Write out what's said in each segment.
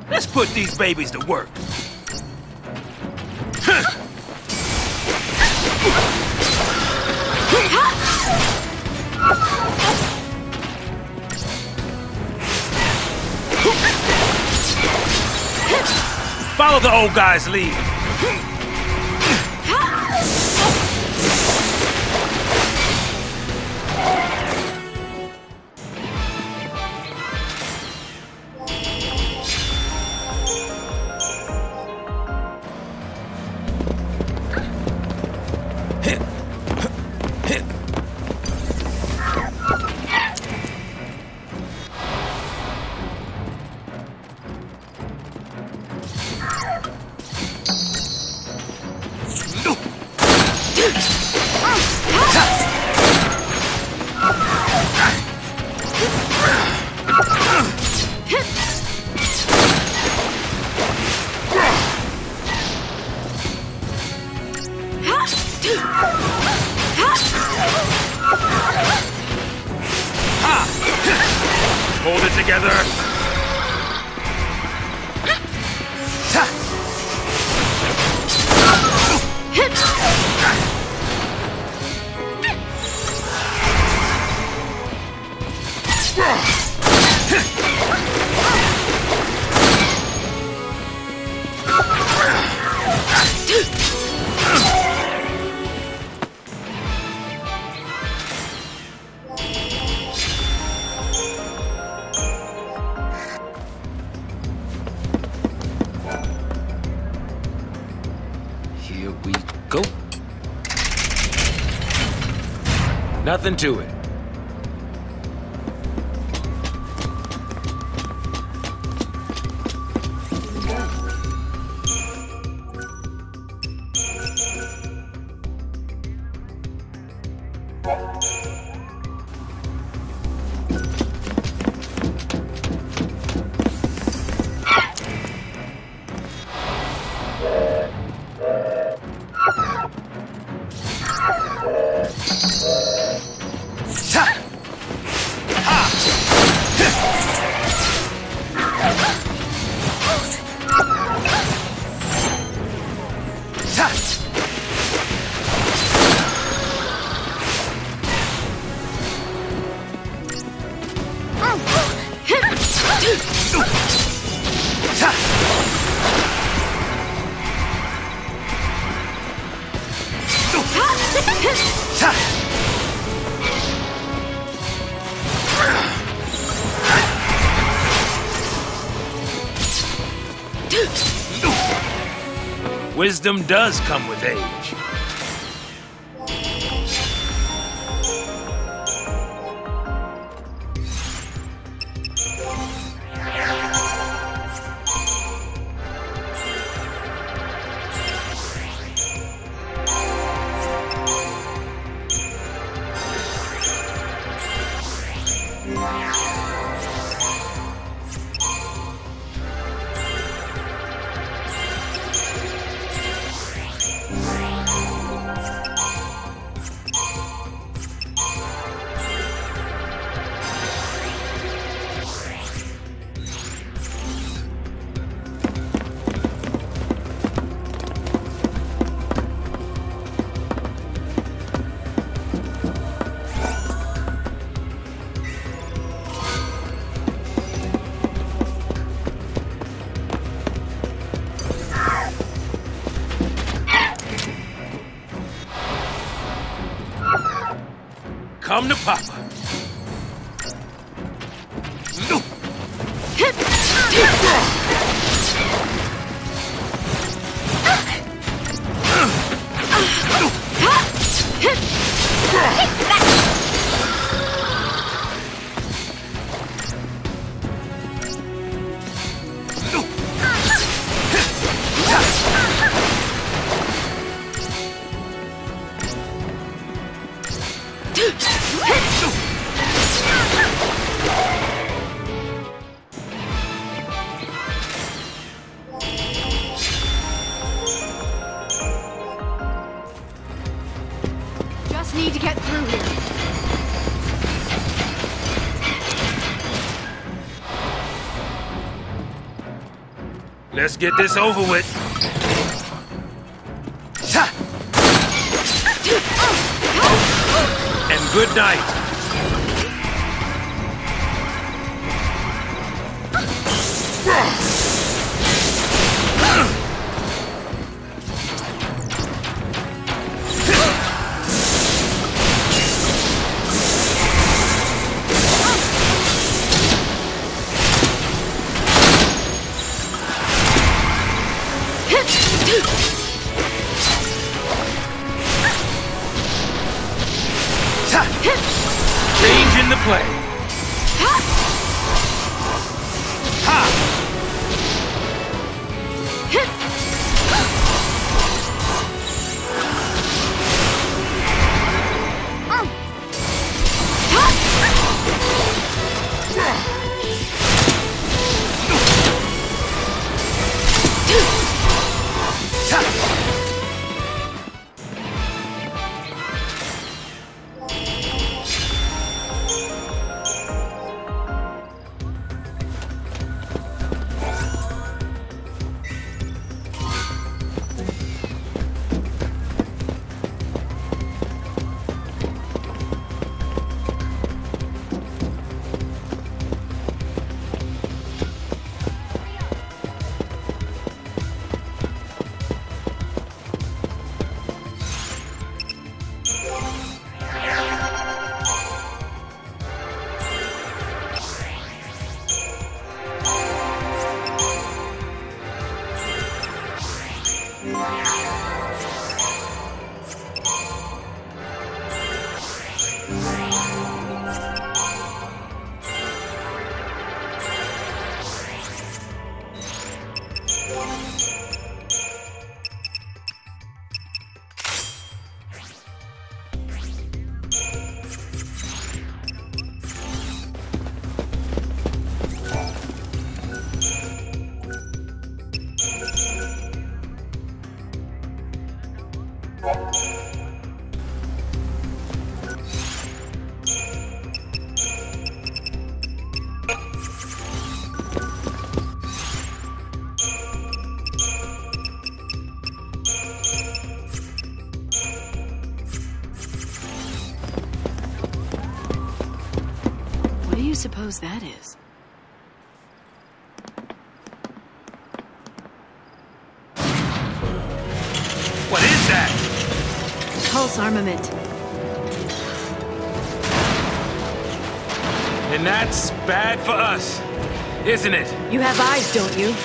Let's put these babies to work. Follow the old guy's lead. Hold it together. Here we go. Nothing to it. Wisdom does come with age. Come to Papa. Let's get this over with. And good night. Change in the play. What do you suppose that is? What is that? Pulse armament. And that's bad for us, isn't it? You have eyes, don't you?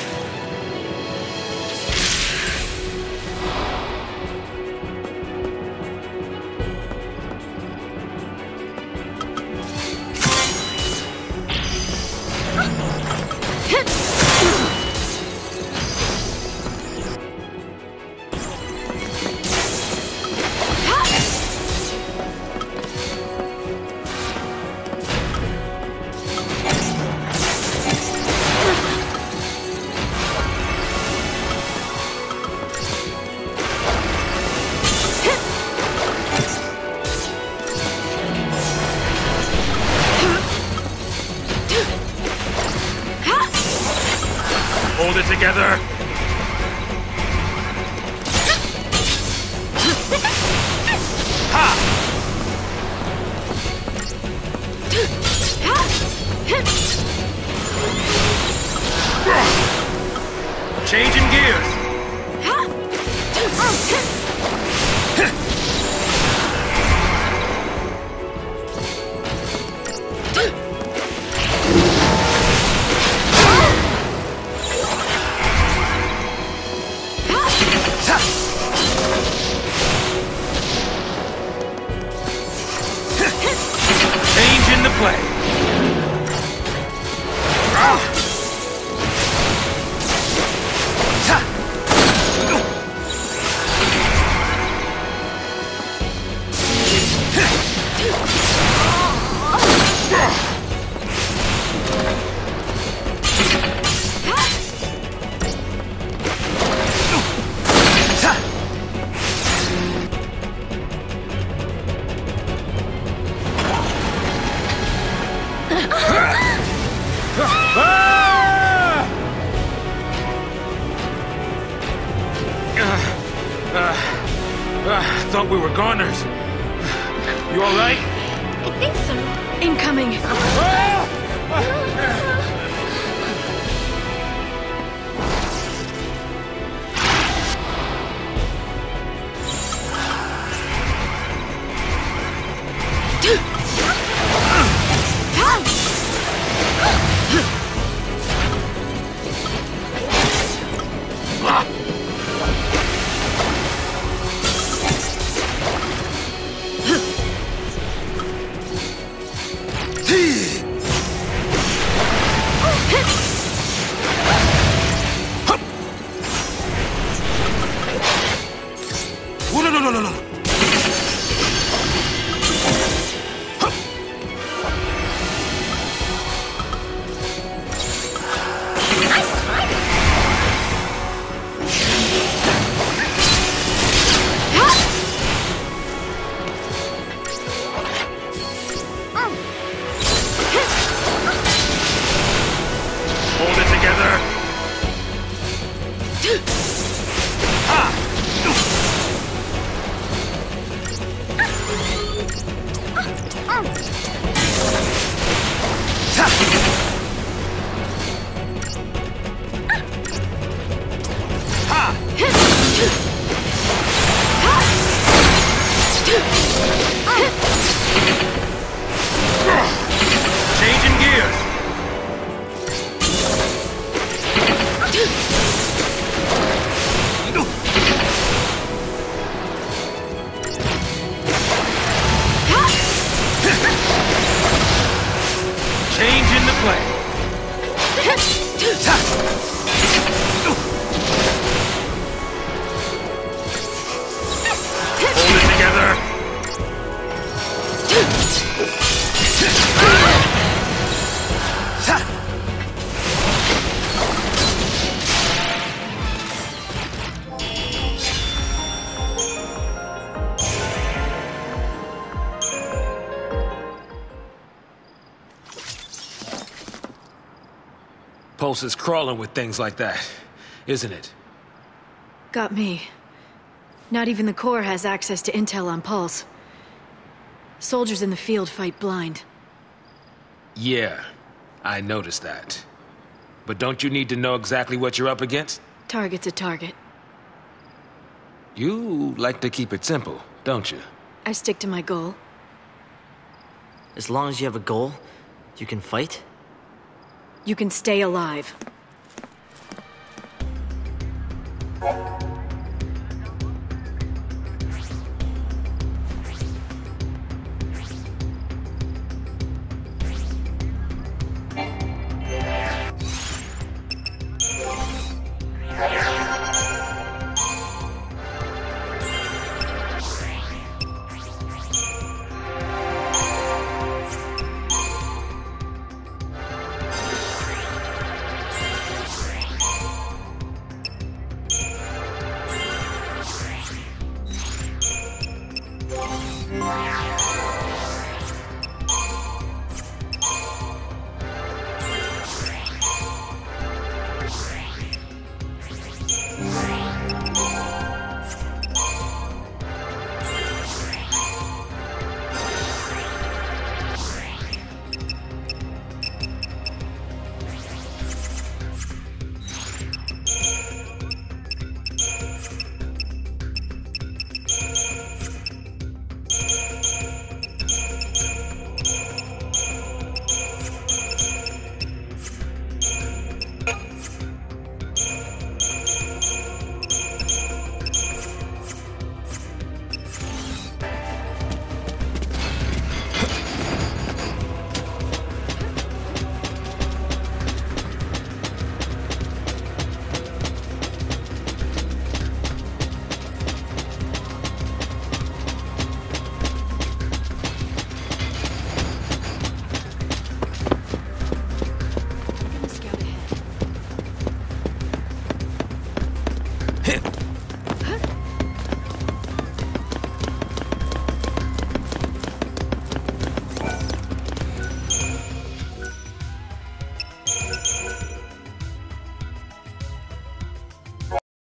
Hold it together. Ha! Changing gears. Change in the play. thought we were goners. You alright? I think so. Incoming. No. Hold it together. Changing gears. Changing the play. Hold it together. Pulse is crawling with things like that, isn't it? Got me. Not even the Corps has access to intel on Pulse. Soldiers in the field fight blind. Yeah, I noticed that. But don't you need to know exactly what you're up against? Target's a target. You like to keep it simple, don't you? I stick to my goal. As long as you have a goal, you can fight? You can stay alive.